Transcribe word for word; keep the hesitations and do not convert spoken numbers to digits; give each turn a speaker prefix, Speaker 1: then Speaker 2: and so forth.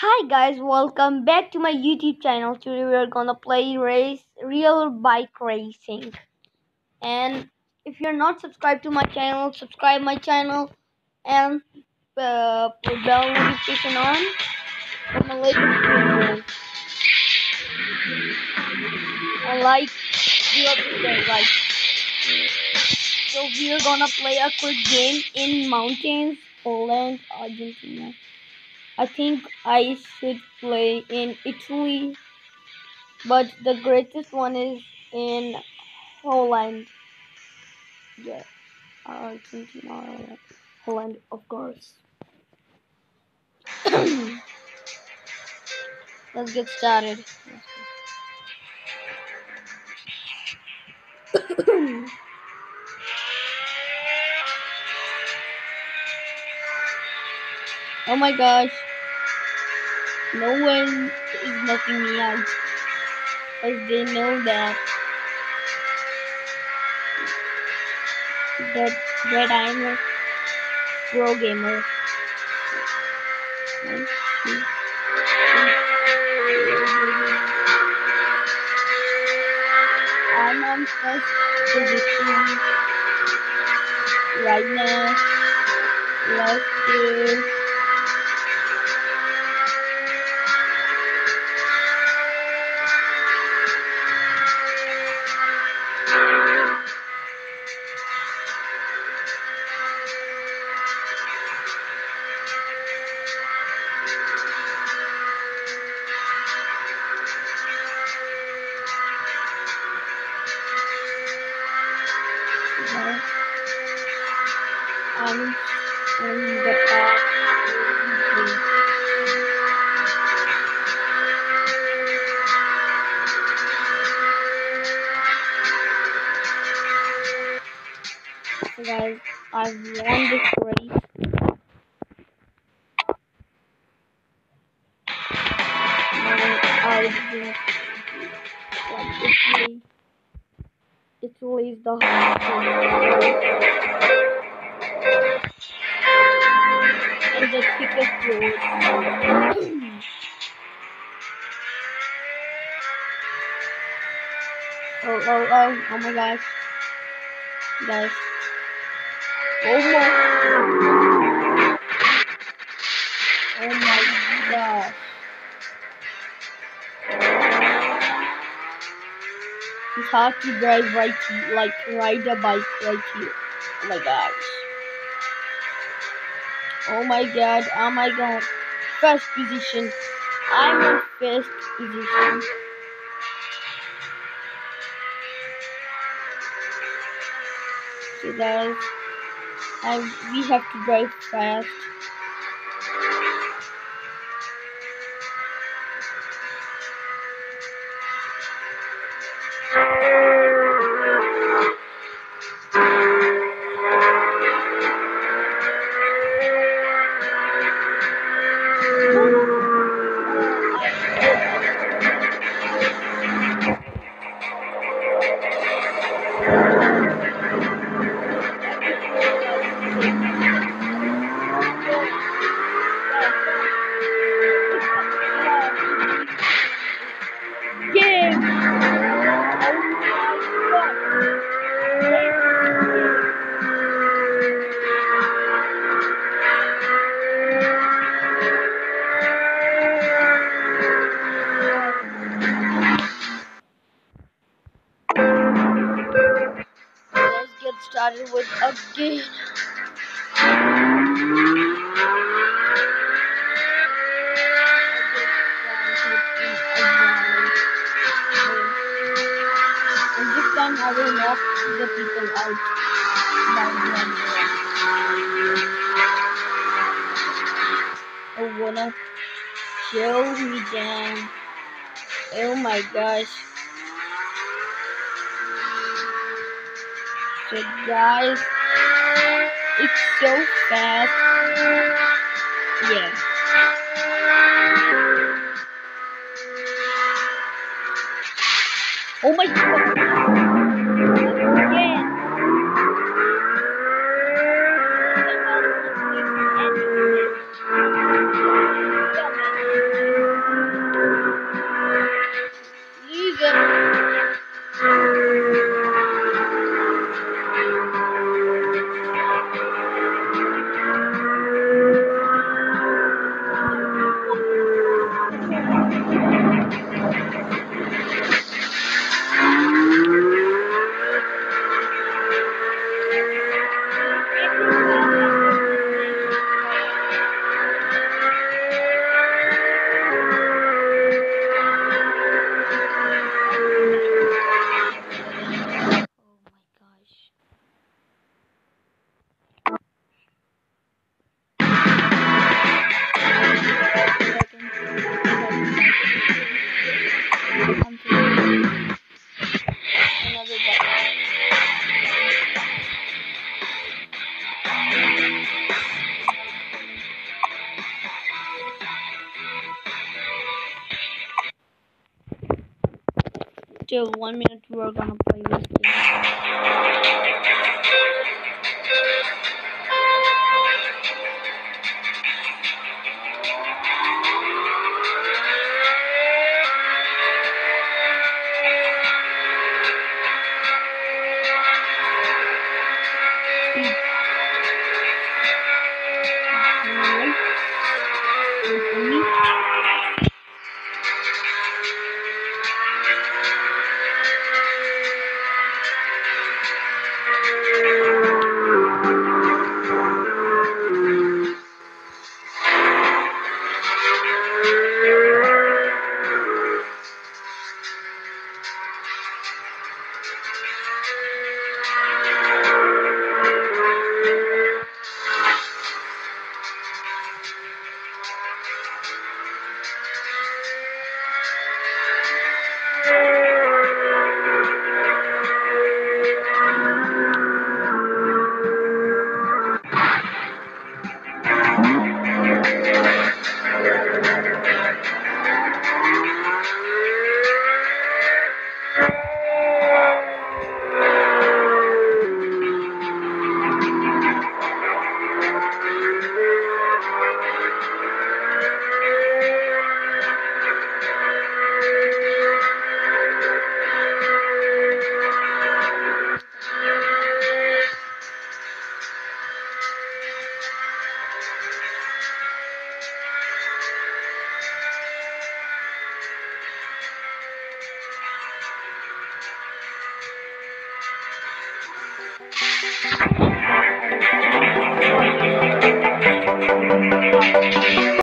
Speaker 1: Hi guys, welcome back to my YouTube channel. Today we are gonna play race real bike racing. And if you're not subscribed to my channel, subscribe my channel and uh, put bell notification on for my latest videos. And like do update like so we are gonna play a quick game in mountains, Poland, Argentina. I think I should play in Italy, but the greatest one is in Holland. Yeah, Argentina, Holland, Holland, of course. Let's get started. Oh my gosh, no one is knocking me out, because they know that that that I'm a pro gamer. One, two, three. I'm on first position right now. Let's do. No, I'm on the path. So guys, I've won this race. Now I'll just like Italy. Italy is the hardest and the thickest road. Oh, oh, oh, oh my gosh. Guys. Oh my. Oh my gosh. It's hard to drive right here, like ride a bike right here. Oh my gosh. Oh my god, oh my god. First position. I'm in first position. So guys, I we have to drive fast. Let's get started with a game. And this time I will knock the people out by one. I wanna show me down. Oh my gosh. So guys, it's so fast. Yeah. Oh my god. Yeah. till one minute we're gonna play this game. Right. Wait for me.